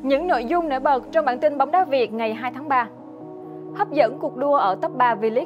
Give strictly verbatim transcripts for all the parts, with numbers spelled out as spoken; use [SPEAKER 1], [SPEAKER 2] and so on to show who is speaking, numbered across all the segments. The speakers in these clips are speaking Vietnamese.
[SPEAKER 1] Những nội dung nổi bật trong bản tin bóng đá Việt ngày hai tháng ba. Hấp dẫn cuộc đua ở top ba V-League.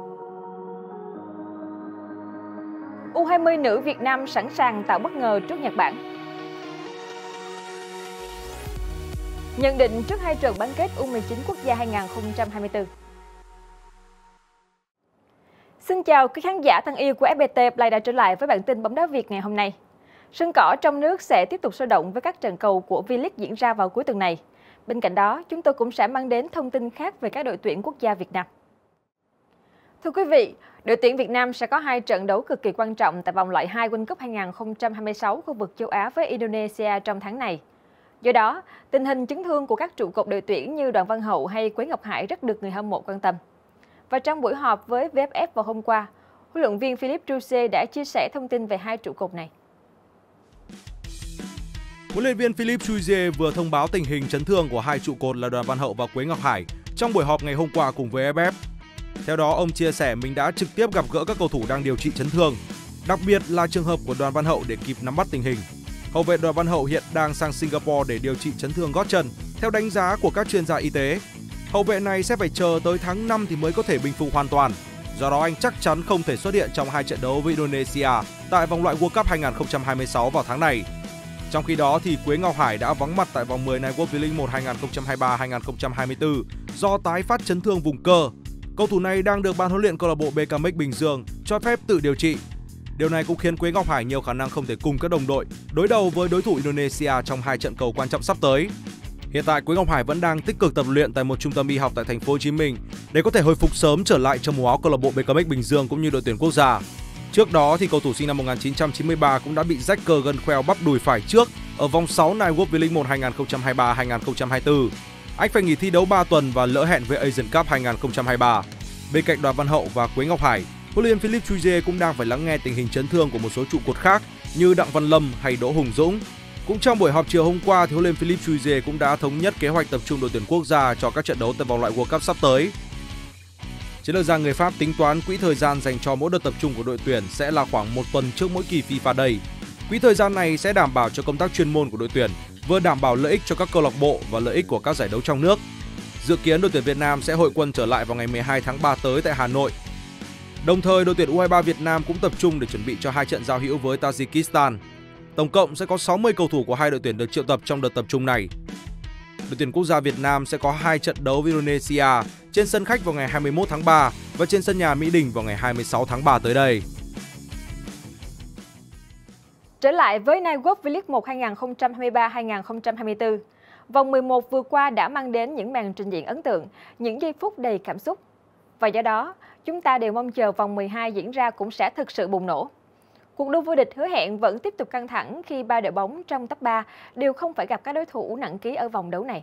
[SPEAKER 1] U hai mươi nữ Việt Nam sẵn sàng tạo bất ngờ trước Nhật Bản. Nhận định trước hai trận bán kết U mười chín quốc gia hai nghìn không trăm hai mươi tư. Xin chào quý khán giả thân yêu của ép pê tê Play đã trở lại với bản tin bóng đá Việt ngày hôm nay. Sân cỏ trong nước sẽ tiếp tục sôi động với các trận cầu của V-League diễn ra vào cuối tuần này. Bên cạnh đó, chúng tôi cũng sẽ mang đến thông tin khác về các đội tuyển quốc gia Việt Nam. Thưa quý vị, đội tuyển Việt Nam sẽ có hai trận đấu cực kỳ quan trọng tại vòng loại hai World Cup hai nghìn không trăm hai mươi sáu khu vực châu Á với Indonesia trong tháng này. Do đó, tình hình chấn thương của các trụ cột đội tuyển như Đoàn Văn Hậu hay Quế Ngọc Hải rất được người hâm mộ quan tâm. Và trong buổi họp với vê ép ép vào hôm qua, huấn luyện viên Philippe Jouzier đã chia sẻ thông tin về hai trụ cột này.
[SPEAKER 2] Huấn luyện viên Philippe Jouzier vừa thông báo tình hình chấn thương của hai trụ cột là Đoàn Văn Hậu và Quế Ngọc Hải trong buổi họp ngày hôm qua cùng với ép ép. Theo đó, ông chia sẻ mình đã trực tiếp gặp gỡ các cầu thủ đang điều trị chấn thương, đặc biệt là trường hợp của Đoàn Văn Hậu để kịp nắm bắt tình hình. Hậu vệ Đoàn Văn Hậu hiện đang sang Singapore để điều trị chấn thương gót chân. Theo đánh giá của các chuyên gia y tế, hậu vệ này sẽ phải chờ tới tháng năm thì mới có thể bình phục hoàn toàn. Do đó anh chắc chắn không thể xuất hiện trong hai trận đấu với Indonesia tại vòng loại World Cup hai nghìn không trăm hai mươi sáu vào tháng này. Trong khi đó thì Quế Ngọc Hải đã vắng mặt tại vòng mười này World V-League một hai nghìn không trăm hai mươi ba hai nghìn không trăm hai mươi tư do tái phát chấn thương vùng cơ. Cầu thủ này đang được ban huấn luyện câu lạc bộ bê ca em ích Bình Dương cho phép tự điều trị. Điều này cũng khiến Quế Ngọc Hải nhiều khả năng không thể cùng các đồng đội đối đầu với đối thủ Indonesia trong hai trận cầu quan trọng sắp tới. Hiện tại Quế Ngọc Hải vẫn đang tích cực tập luyện tại một trung tâm y học tại thành phố Hồ Chí Minh để có thể hồi phục sớm trở lại trong màu áo câu lạc bộ bê ca em ích Bình Dương cũng như đội tuyển quốc gia. Trước đó thì cầu thủ sinh năm một nghìn chín trăm chín mươi ba cũng đã bị rách cơ gân khoeo bắp đùi phải trước ở vòng sáu này World V-League một hai nghìn không trăm hai mươi ba hai nghìn không trăm hai mươi tư. Anh phải nghỉ thi đấu ba tuần và lỡ hẹn với Asian Cup hai nghìn không trăm hai mươi ba. Bên cạnh Đoàn Văn Hậu và Quế Ngọc Hải, huấn luyện viên Philippe Jouzier cũng đang phải lắng nghe tình hình chấn thương của một số trụ cột khác như Đặng Văn Lâm hay Đỗ Hùng Dũng. Cũng trong buổi họp chiều hôm qua thì huấn luyện viên Philippe Jouzier cũng đã thống nhất kế hoạch tập trung đội tuyển quốc gia cho các trận đấu tại vòng loại World Cup sắp tới. Chiến lược gia người Pháp tính toán quỹ thời gian dành cho mỗi đợt tập trung của đội tuyển sẽ là khoảng một tuần trước mỗi kỳ FIFA Day. Quỹ thời gian này sẽ đảm bảo cho công tác chuyên môn của đội tuyển, vừa đảm bảo lợi ích cho các câu lạc bộ và lợi ích của các giải đấu trong nước. Dự kiến đội tuyển Việt Nam sẽ hội quân trở lại vào ngày mười hai tháng ba tới tại Hà Nội. Đồng thời, đội tuyển U hai mươi ba Việt Nam cũng tập trung để chuẩn bị cho hai trận giao hữu với Tajikistan. Tổng cộng sẽ có sáu mươi cầu thủ của hai đội tuyển được triệu tập trong đợt tập trung này. Đội tuyển quốc gia Việt Nam sẽ có hai trận đấu với Indonesia trên sân khách vào ngày hai mươi mốt tháng ba và trên sân nhà Mỹ Đình vào ngày hai mươi sáu tháng ba tới đây.
[SPEAKER 1] Trở lại với Night World V-League một hai nghìn không trăm hai mươi ba hai nghìn không trăm hai mươi tư, vòng mười một vừa qua đã mang đến những màn trình diễn ấn tượng, những giây phút đầy cảm xúc. Và do đó, chúng ta đều mong chờ vòng mười hai diễn ra cũng sẽ thực sự bùng nổ. Cuộc đua vô địch hứa hẹn vẫn tiếp tục căng thẳng khi ba đội bóng trong top ba đều không phải gặp các đối thủ nặng ký ở vòng đấu này.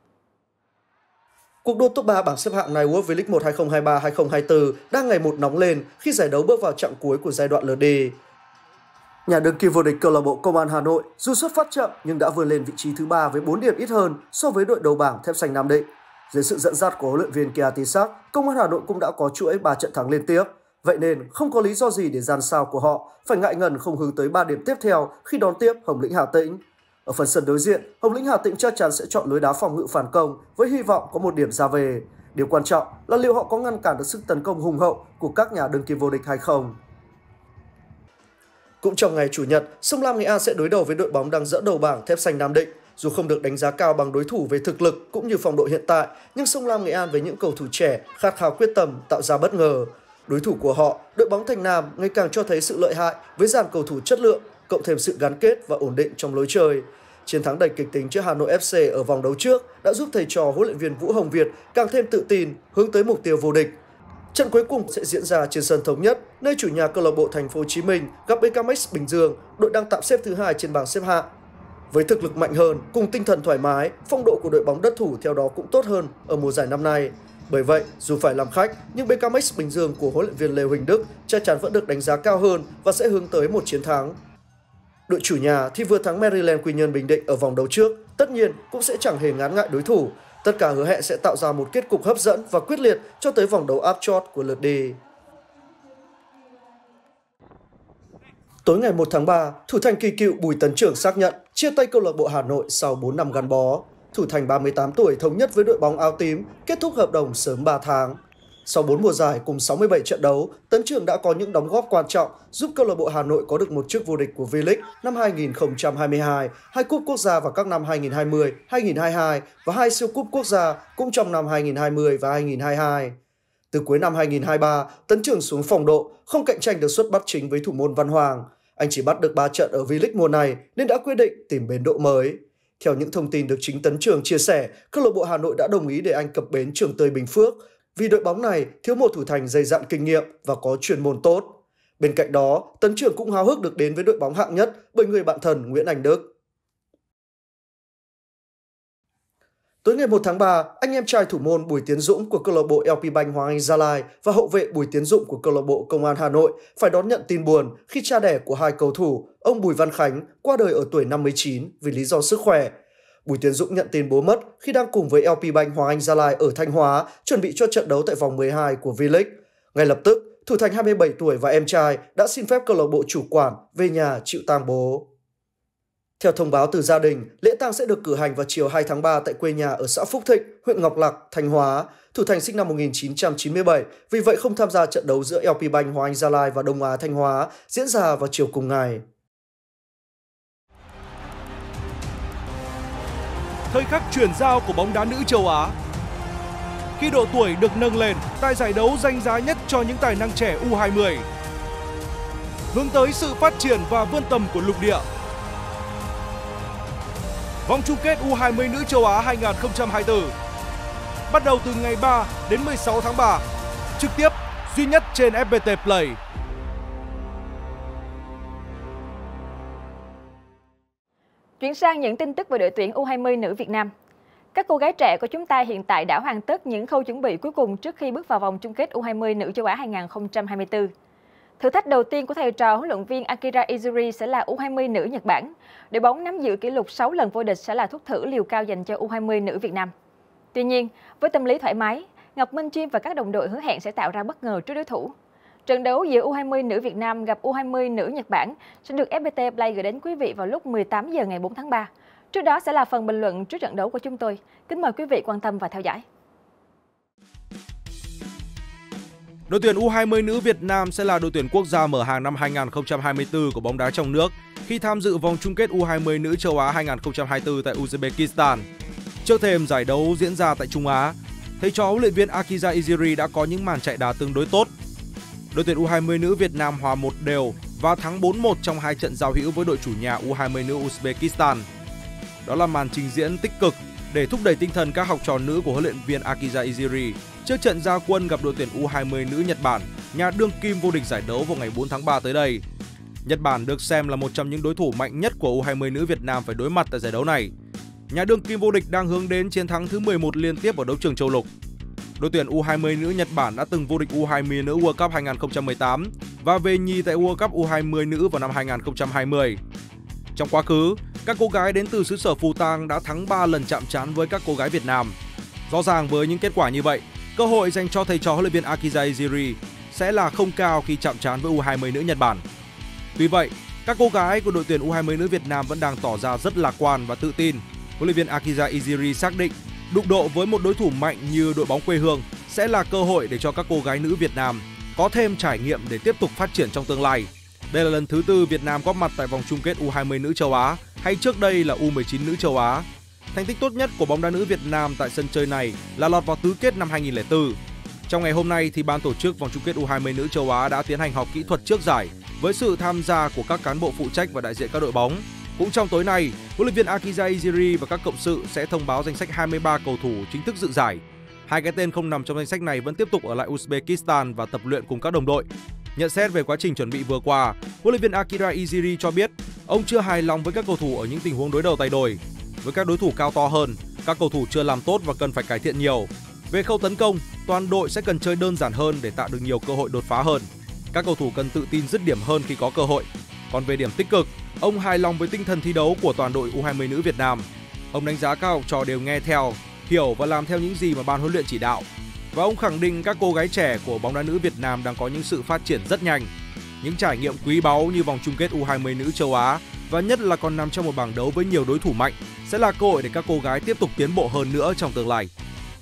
[SPEAKER 3] Cuộc đua top ba bảng xếp hạng này World V-League một hai nghìn không trăm hai mươi ba hai nghìn không trăm hai mươi tư đang ngày một nóng lên khi giải đấu bước vào chặng cuối của giai đoạn lượt đi. Nhà đương kim vô địch câu lạc bộ Công an Hà Nội dù xuất phát chậm nhưng đã vươn lên vị trí thứ ba với bốn điểm ít hơn so với đội đầu bảng Thép Xanh Nam Định. Dưới sự dẫn dắt của huấn luyện viên Kiatisak, Công an Hà Nội cũng đã có chuỗi ba trận thắng liên tiếp. Vậy nên không có lý do gì để dàn sao của họ phải ngại ngần không hướng tới ba điểm tiếp theo khi đón tiếp Hồng Lĩnh Hà Tĩnh. Ở phần sân đối diện, Hồng Lĩnh Hà Tĩnh chắc chắn sẽ chọn lối đá phòng ngự phản công với hy vọng có một điểm ra về. Điều quan trọng là liệu họ có ngăn cản được sức tấn công hùng hậu của các nhà đương kim vô địch hay không. Cũng trong ngày Chủ nhật, Sông Lam Nghệ An sẽ đối đầu với đội bóng đang dẫn đầu bảng Thép Xanh Nam Định. Dù không được đánh giá cao bằng đối thủ về thực lực cũng như phong độ hiện tại, nhưng Sông Lam Nghệ An với những cầu thủ trẻ khát khao quyết tâm tạo ra bất ngờ. Đối thủ của họ, đội bóng Thành Nam ngày càng cho thấy sự lợi hại với dàn cầu thủ chất lượng, cộng thêm sự gắn kết và ổn định trong lối chơi. Chiến thắng đầy kịch tính trước Hà Nội ép xê ở vòng đấu trước đã giúp thầy trò huấn luyện viên Vũ Hồng Việt càng thêm tự tin hướng tới mục tiêu vô địch. Trận cuối cùng sẽ diễn ra trên sân Thống Nhất, nơi chủ nhà câu lạc bộ Thành phố Hồ Chí Minh gặp bê ca em ích Bình Dương, đội đang tạm xếp thứ hai trên bảng xếp hạng. Với thực lực mạnh hơn cùng tinh thần thoải mái, phong độ của đội bóng đất thủ theo đó cũng tốt hơn ở mùa giải năm nay. Bởi vậy, dù phải làm khách, nhưng bê ca em ích Bình Dương của huấn luyện viên Lê Huỳnh Đức chắc chắn vẫn được đánh giá cao hơn và sẽ hướng tới một chiến thắng. Đội chủ nhà thì vừa thắng Maryland Quy Nhơn Bình Định ở vòng đấu trước, tất nhiên cũng sẽ chẳng hề ngán ngại đối thủ. Tất cả hứa hẹn sẽ tạo ra một kết cục hấp dẫn và quyết liệt cho tới vòng đấu áp chót của lượt đi. Tối ngày một tháng ba, thủ thành kỳ cựu Bùi Tấn Trưởng xác nhận chia tay câu lạc bộ Hà Nội sau bốn năm gắn bó. Thủ thành ba mươi tám tuổi thống nhất với đội bóng áo tím, kết thúc hợp đồng sớm ba tháng. Sau bốn mùa giải cùng sáu mươi bảy trận đấu, Tấn Trường đã có những đóng góp quan trọng giúp câu lạc bộ Hà Nội có được một chức vô địch của V-League năm hai nghìn không trăm hai mươi hai, hai cúp quốc gia vào các năm hai nghìn không trăm hai mươi, hai nghìn không trăm hai mươi hai và hai siêu cúp quốc gia cũng trong năm hai nghìn không trăm hai mươi và hai nghìn không trăm hai mươi hai. Từ cuối năm hai nghìn không trăm hai mươi ba, Tấn Trường xuống phong độ, không cạnh tranh được suất bắt chính với thủ môn Văn Hoàng. Anh chỉ bắt được ba trận ở V-League mùa này nên đã quyết định tìm bến độ mới. Theo những thông tin được chính Tấn Trường chia sẻ, câu lạc bộ Hà Nội đã đồng ý để anh cập bến Trường Tươi Bình Phước vì đội bóng này thiếu một thủ thành dày dặn kinh nghiệm và có chuyên môn tốt. Bên cạnh đó, Tấn Trường cũng háo hức được đến với đội bóng hạng nhất bởi người bạn thân Nguyễn Anh Đức. Tối ngày một tháng ba, anh em trai thủ môn Bùi Tiến Dũng của câu lạc bộ lờ pê Bank Hoàng Anh Gia Lai và hậu vệ Bùi Tiến Dụng của câu lạc bộ Công an Hà Nội phải đón nhận tin buồn khi cha đẻ của hai cầu thủ, ông Bùi Văn Khánh, qua đời ở tuổi năm mươi chín vì lý do sức khỏe. Bùi Tiến Dũng nhận tin bố mất khi đang cùng với lờ pê Bank Hoàng Anh Gia Lai ở Thanh Hóa chuẩn bị cho trận đấu tại vòng mười hai của V-League. Ngay lập tức, thủ thành hai mươi bảy tuổi và em trai đã xin phép câu lạc bộ chủ quản về nhà chịu tang bố. Theo thông báo từ gia đình, lễ tang sẽ được cử hành vào chiều hai tháng ba tại quê nhà ở xã Phúc Thịnh, huyện Ngọc Lặc, Thanh Hóa. Thủ thành sinh năm một nghìn chín trăm chín mươi bảy, vì vậy không tham gia trận đấu giữa lờ pê Bank Hoàng Anh Gia Lai và Đông Á Thanh Hóa diễn ra vào chiều cùng ngày.
[SPEAKER 2] Thời khắc chuyển giao của bóng đá nữ châu Á. Khi độ tuổi được nâng lên tại giải đấu danh giá nhất cho những tài năng trẻ U hai mươi. Hướng tới sự phát triển và vươn tầm của lục địa. Vòng chung kết U hai mươi nữ châu Á hai nghìn không trăm hai mươi tư bắt đầu từ ngày ba đến mười sáu tháng ba, trực tiếp duy nhất trên ép pê tê Play.
[SPEAKER 1] Chuyển sang những tin tức về đội tuyển U hai mươi nữ Việt Nam. Các cô gái trẻ của chúng ta hiện tại đã hoàn tất những khâu chuẩn bị cuối cùng trước khi bước vào vòng chung kết U hai mươi nữ châu Á hai nghìn không trăm hai mươi tư. Thử thách đầu tiên của thầy trò huấn luyện viên Akira Izuri sẽ là U hai mươi nữ Nhật Bản. Đội bóng nắm giữ kỷ lục sáu lần vô địch sẽ là thuốc thử liều cao dành cho U hai mươi nữ Việt Nam. Tuy nhiên, với tâm lý thoải mái, Ngọc Minh Chiêm và các đồng đội hứa hẹn sẽ tạo ra bất ngờ trước đối thủ. Trận đấu giữa U hai mươi nữ Việt Nam gặp U hai mươi nữ Nhật Bản sẽ được ép pê tê Play gửi đến quý vị vào lúc mười tám giờ ngày bốn tháng ba. Trước đó sẽ là phần bình luận trước trận đấu của chúng tôi. Kính mời quý vị quan tâm và theo dõi.
[SPEAKER 2] Đội tuyển U hai mươi nữ Việt Nam sẽ là đội tuyển quốc gia mở hàng năm hai nghìn không trăm hai mươi tư của bóng đá trong nước khi tham dự vòng chung kết U hai mươi nữ châu Á hai nghìn không trăm hai mươi tư tại Uzbekistan. Trước thêm giải đấu diễn ra tại Trung Á, thầy trò huấn luyện viên Akira Izuri đã có những màn chạy đà tương đối tốt. Đội tuyển U hai mươi nữ Việt Nam hòa một đều và thắng bốn một trong hai trận giao hữu với đội chủ nhà U hai mươi nữ Uzbekistan. Đó là màn trình diễn tích cực để thúc đẩy tinh thần các học trò nữ của huấn luyện viên Akira Izuri trước trận ra quân gặp đội tuyển U hai mươi nữ Nhật Bản, nhà đương kim vô địch giải đấu vào ngày bốn tháng ba tới đây. Nhật Bản được xem là một trong những đối thủ mạnh nhất của U hai mươi nữ Việt Nam phải đối mặt tại giải đấu này. Nhà đương kim vô địch đang hướng đến chiến thắng thứ mười một liên tiếp ở đấu trường châu lục. Đội tuyển U hai mươi nữ Nhật Bản đã từng vô địch U hai mươi nữ World Cup hai nghìn không trăm mười tám và về nhì tại World Cup U hai mươi nữ vào năm hai nghìn không trăm hai mươi. Trong quá khứ, các cô gái đến từ xứ sở Phù Tang đã thắng ba lần chạm trán với các cô gái Việt Nam. Rõ ràng với những kết quả như vậy, cơ hội dành cho thầy trò huấn luyện viên Akira Izuri sẽ là không cao khi chạm trán với U hai mươi nữ Nhật Bản. Tuy vậy, các cô gái của đội tuyển U hai mươi nữ Việt Nam vẫn đang tỏ ra rất lạc quan và tự tin. Huấn luyện viên Akira Izuri xác định đụng độ với một đối thủ mạnh như đội bóng quê hương sẽ là cơ hội để cho các cô gái nữ Việt Nam có thêm trải nghiệm để tiếp tục phát triển trong tương lai. Đây là lần thứ tư Việt Nam góp mặt tại vòng chung kết U hai mươi nữ châu Á, hay trước đây là U mười chín nữ châu Á. Thành tích tốt nhất của bóng đá nữ Việt Nam tại sân chơi này là lọt vào tứ kết năm hai nghìn không trăm lẻ bốn. Trong ngày hôm nay thì ban tổ chức vòng chung kết U hai mươi nữ châu Á đã tiến hành họp kỹ thuật trước giải với sự tham gia của các cán bộ phụ trách và đại diện các đội bóng. Cũng trong tối nay, huấn luyện viên Akira Izuri và các cộng sự sẽ thông báo danh sách hai mươi ba cầu thủ chính thức dự giải. Hai cái tên không nằm trong danh sách này vẫn tiếp tục ở lại Uzbekistan và tập luyện cùng các đồng đội. Nhận xét về quá trình chuẩn bị vừa qua, huấn luyện viên Akira Izuri cho biết ông chưa hài lòng với các cầu thủ ở những tình huống đối đầu tay đôi. Với các đối thủ cao to hơn, các cầu thủ chưa làm tốt và cần phải cải thiện nhiều. Về khâu tấn công, toàn đội sẽ cần chơi đơn giản hơn để tạo được nhiều cơ hội đột phá hơn. Các cầu thủ cần tự tin dứt điểm hơn khi có cơ hội. Còn về điểm tích cực, ông hài lòng với tinh thần thi đấu của toàn đội U hai mươi nữ Việt Nam. Ông đánh giá các học trò đều nghe theo, hiểu và làm theo những gì mà ban huấn luyện chỉ đạo. Và ông khẳng định các cô gái trẻ của bóng đá nữ Việt Nam đang có những sự phát triển rất nhanh. Những trải nghiệm quý báu như vòng chung kết U hai mươi nữ châu Á và nhất là còn nằm trong một bảng đấu với nhiều đối thủ mạnh, sẽ là cơ hội để các cô gái tiếp tục tiến bộ hơn nữa trong tương lai.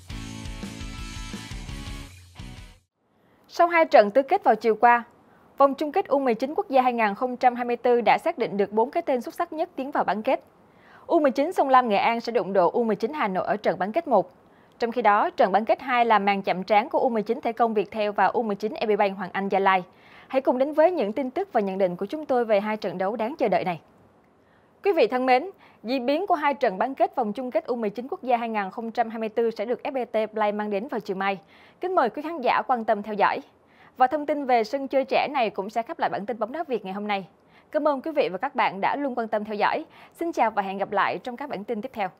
[SPEAKER 1] Sau hai trận tứ kết vào chiều qua, vòng chung kết U mười chín quốc gia hai nghìn không trăm hai mươi tư đã xác định được bốn cái tên xuất sắc nhất tiến vào bán kết. U mười chín Sông Lam Nghệ An sẽ đụng độ U mười chín Hà Nội ở trận bán kết một. Trong khi đó, trận bán kết hai là màn chạm trán của U mười chín Thể công Viettel và U mười chín Epibank Hoàng Anh Gia Lai. Hãy cùng đến với những tin tức và nhận định của chúng tôi về hai trận đấu đáng chờ đợi này. Quý vị thân mến, diễn biến của hai trận bán kết vòng chung kết U mười chín quốc gia hai nghìn không trăm hai mươi tư sẽ được ép pê tê Play mang đến vào chiều mai. Kính mời quý khán giả quan tâm theo dõi. Và thông tin về sân chơi trẻ này cũng sẽ khép lại bản tin bóng đá Việt ngày hôm nay. Cảm ơn quý vị và các bạn đã luôn quan tâm theo dõi. Xin chào và hẹn gặp lại trong các bản tin tiếp theo.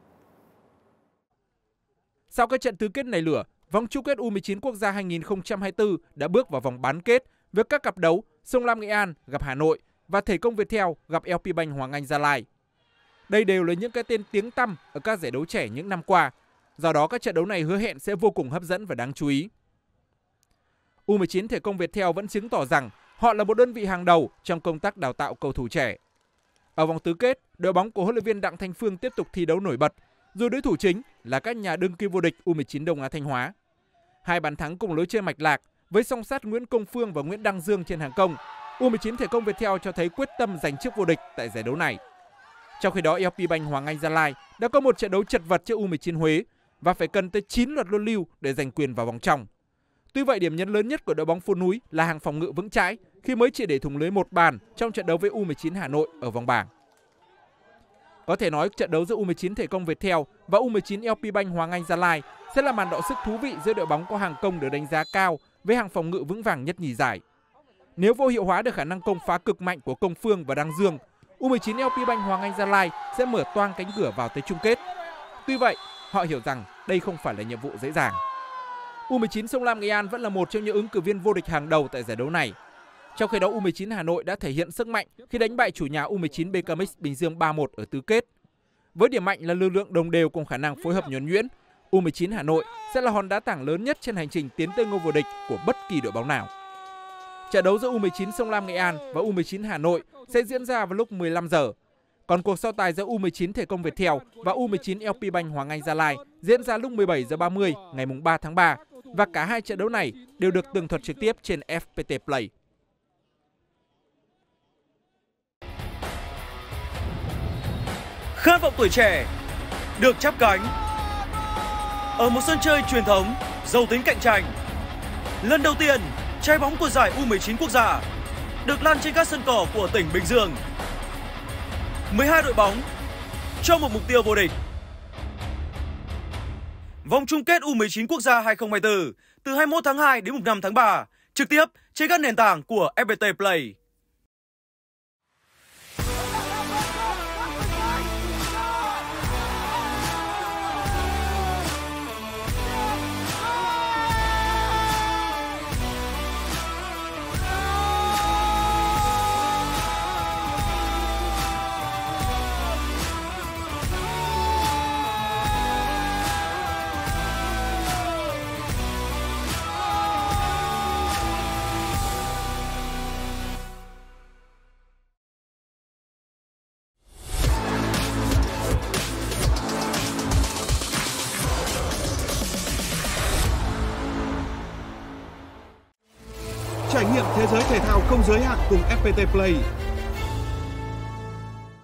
[SPEAKER 4] Sau các trận tứ kết nảy lửa, vòng chung kết U mười chín quốc gia hai nghìn không trăm hai mươi tư đã bước vào vòng bán kết với các cặp đấu Sông Lam Nghệ An gặp Hà Nội và Thể công Viettel gặp Epibank Hoàng Anh Gia Lai. Đây đều là những cái tên tiếng tăm ở các giải đấu trẻ những năm qua. Do đó các trận đấu này hứa hẹn sẽ vô cùng hấp dẫn và đáng chú ý. U mười chín Thể công Viettel vẫn chứng tỏ rằng họ là một đơn vị hàng đầu trong công tác đào tạo cầu thủ trẻ. Ở vòng tứ kết, đội bóng của huấn luyện viên Đặng Thanh Phương tiếp tục thi đấu nổi bật, dù đối thủ chính là các nhà đương kim vô địch U mười chín Đông Á Thanh Hóa. Hai bàn thắng cùng lối chơi mạch lạc với song sát Nguyễn Công Phương và Nguyễn Đăng Dương trên hàng công, U mười chín Thể công Viettel cho thấy quyết tâm giành chức vô địch tại giải đấu này. Trong khi đó, Epibank Hoàng Anh Gia Lai đã có một trận đấu chật vật trước U mười chín Huế và phải cần tới chín lượt luân lưu để giành quyền vào vòng trong. Tuy vậy, điểm nhấn lớn nhất của đội bóng phố núi là hàng phòng ngự vững chãi khi mới chỉ để thủng lưới một bàn trong trận đấu với U mười chín Hà Nội ở vòng bảng. Có thể nói trận đấu giữa U mười chín Thể công Viettel và U mười chín Epibank Hoàng Anh Gia Lai sẽ là màn đọ sức thú vị giữa đội bóng có hàng công được đánh giá cao với hàng phòng ngự vững vàng nhất nhì giải. Nếu vô hiệu hóa được khả năng công phá cực mạnh của Công Phương và Đăng Dương, U mười chín Epibank Hoàng Anh Gia Lai sẽ mở toang cánh cửa vào tới chung kết. Tuy vậy, họ hiểu rằng đây không phải là nhiệm vụ dễ dàng. U mười chín Sông Lam Nghệ An vẫn là một trong những ứng cử viên vô địch hàng đầu tại giải đấu này. Trong khi đó, U mười chín Hà Nội đã thể hiện sức mạnh khi đánh bại chủ nhà U mười chín bê ca em ích Bình Dương ba một ở tứ kết. Với điểm mạnh là lực lượng đồng đều cùng khả năng phối hợp nhuần nhuyễn, U mười chín Hà Nội sẽ là hòn đá tảng lớn nhất trên hành trình tiến tới ngôi vô địch của bất kỳ đội bóng nào. Trận đấu giữa U mười chín Sông Lam Nghệ An và U mười chín Hà Nội sẽ diễn ra vào lúc mười lăm giờ. Còn cuộc so tài giữa U mười chín Thể công Viettel và U mười chín Epibank Hoàng Anh Gia Lai diễn ra lúc mười bảy giờ ba mươi ngày ba tháng ba và cả hai trận đấu này đều được tường thuật trực tiếp trên ép pê tê Play.
[SPEAKER 5] Khát vọng tuổi trẻ được chắp cánh ở một sân chơi truyền thống giàu tính cạnh tranh. Lần đầu tiên, trái bóng của giải U mười chín quốc gia được lăn trên các sân cỏ của tỉnh Bình Dương. mười hai đội bóng cho một mục tiêu vô địch. Vòng chung kết U mười chín quốc gia hai không hai tư từ hai mươi mốt tháng hai đến mùng năm tháng ba, trực tiếp trên các nền tảng của ép pê tê Play.
[SPEAKER 6] Trải nghiệm thế giới thể thao không giới hạn cùng ép pê tê Play.